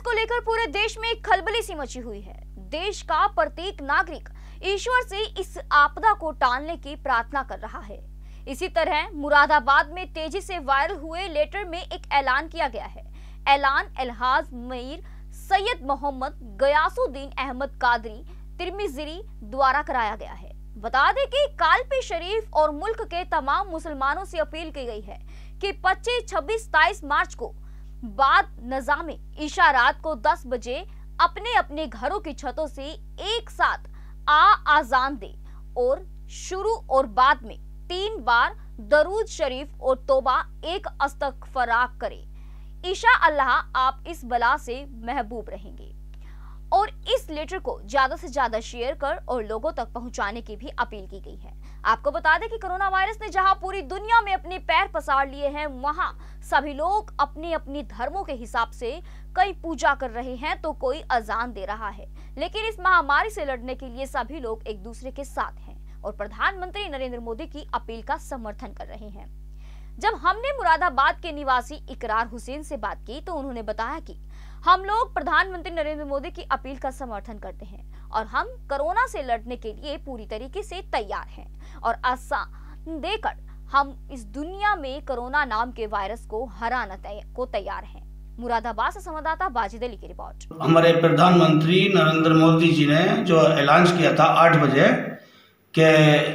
को लेकर पूरे देश में एक खलबली सी मची हुई है। देश का प्रत्येक नागरिक ईश्वर से इस आपदा को टालने की प्रार्थना कर रहा है। इसी तरह मुरादाबाद में तेजी से वायरल हुए लेटर में एक ऐलान किया गया है। ऐलान अलहाज मीर सैयद मोहम्मद गयासुद्दीन अहमद कादरी तिरमिज़ी द्वारा कराया गया है। बता दें कि कालपी शरीफ और मुल्क के तमाम मुसलमानों से अपील की गई है कि 25, 26, 27 मार्च को बाद नज़ामे ईशा रात को 10 बजे अपने अपने घरों की छतों से एक साथ आजान दे और शुरू और बाद में 3 बार दरूद शरीफ और तौबा एक अस्तगफार करे। ईशा अल्लाह आप इस बला से महबूब रहेंगे। और इस लेटर को ज्यादा से ज्यादा शेयर कर और लोगों तक पहुंचाने की भी अपील की गई है। आपको बता दें कि कोरोना वायरस ने जहां पूरी दुनिया में अपने पैर पसार लिए हैं, वहां सभी लोग अपने अपने धर्मों के हिसाब से कई पूजा कर रहे हैं तो कोई अजान दे रहा है। लेकिन इस महामारी से लड़ने के लिए सभी लोग एक दूसरे के साथ हैं और प्रधानमंत्री नरेंद्र मोदी की अपील का समर्थन कर रहे हैं। जब हमने मुरादाबाद के निवासी इकरार हुसैन से बात की तो उन्होंने बताया कि हम लोग प्रधानमंत्री नरेंद्र मोदी की अपील का समर्थन करते हैं और हम कोरोना से लड़ने के लिए पूरी तरीके से तैयार हैं और आसान देकर हम इस दुनिया में कोरोना नाम के वायरस को हराने को तैयार हैं। मुरादाबाद से संवाददाता बाजिद अली की रिपोर्ट। हमारे प्रधानमंत्री नरेंद्र मोदी जी ने जो ऐलान किया था 8 बजे के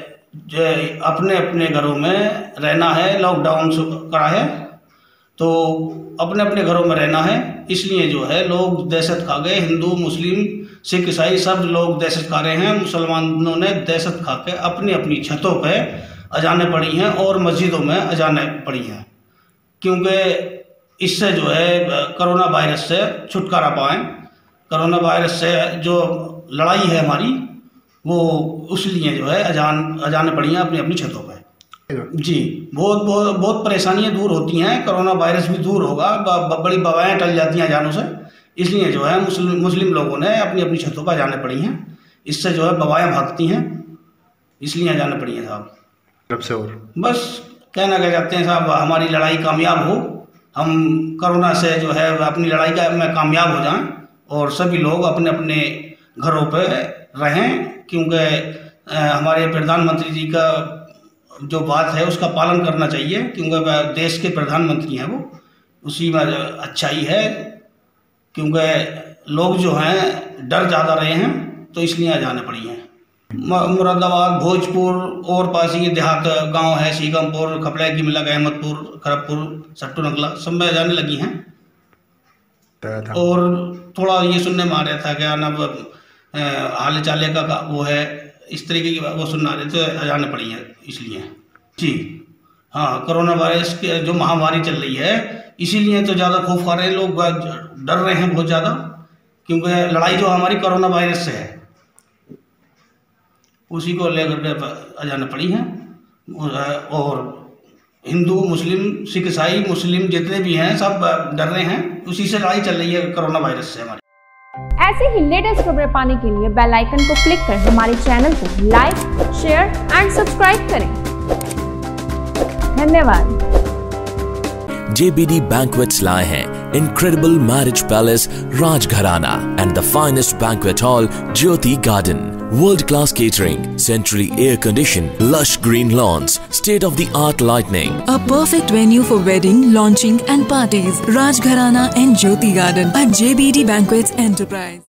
अपने अपने घरों में रहना है, लॉकडाउन करा है तो अपने अपने घरों में रहना है। इसलिए जो है लोग दहशत खा गए, हिंदू मुस्लिम सिख ईसाई सब लोग दहशत खा रहे हैं। मुसलमानों ने दहशत खा के अपनी अपनी छतों पे अजानें पड़ी हैं और मस्जिदों में अजानें पड़ी हैं, क्योंकि इससे जो है कोरोना वायरस से छुटकारा पाएँ। कोरोना वायरस से जो लड़ाई है हमारी वो उसलिए जो है अजानें पड़ी हैं अपनी अपनी छतों पे। जी बहुत परेशानियां दूर होती हैं, कोरोना वायरस भी दूर होगा, बड़ी बवाएं टल जाती हैं अजानों से। इसलिए जो है मुस्लिम लोगों ने अपनी अपनी छतों पर अजानें पड़ी हैं, इससे जो है बवाएं भागती हैं, इसलिए अजानें पड़ी हैं साहब। और बस कहना क्या चाहते हैं साहब, हमारी लड़ाई कामयाब हो, हम कोरोना से जो है अपनी लड़ाई में कामयाब हो जाएं और सभी लोग अपने अपने घरों पर रहें, क्योंकि हमारे प्रधानमंत्री जी का जो बात है उसका पालन करना चाहिए, क्योंकि देश के प्रधानमंत्री हैं वो, उसी में अच्छाई है। क्योंकि लोग जो हैं डर ज़्यादा रहे हैं तो इसलिए जाने पड़ी हैं। मुरादाबाद, भोजपुर और पास ही देहात गांव है, सीगमपुर, खपड़ा की मिला, अहमदपुर, खरगपुर, सट्टू नकला सब में जाने लगी हैं। और थोड़ा ये सुनने में आ रहा था क्या ना हाल चाले का वो है, इस तरीके की वो सुनना रहे तो अजाने पड़ी है इसलिए। जी हाँ, कोरोना वायरस की जो महामारी चल रही है इसीलिए तो ज़्यादा खौफ खा रहे हैं लोग, डर रहे हैं बहुत ज़्यादा, क्योंकि लड़ाई जो हमारी कोरोना वायरस से है उसी को लेकर के अजाने पड़ी हैं। और हिंदू मुस्लिम सिख ईसाई मुस्लिम जितने भी हैं सब डर रहे हैं, उसी से लड़ाई चल रही है कोरोना वायरस से हमारी। ऐसे ही लेटेस्ट खबरें पाने के लिए बेल आइकन को क्लिक कर हमारे चैनल को लाइक, शेयर एंड सब्सक्राइब करें। धन्यवाद। JBD Banquets लाए हैं incredible marriage palace Rajgharana and the finest banquet hall Jyoti Garden. World-class catering, centrally air-conditioned, lush green lawns, state-of-the-art lighting. A perfect venue for wedding, launching and parties. Rajgharana and Jyoti Garden at JBD Banquets Enterprise.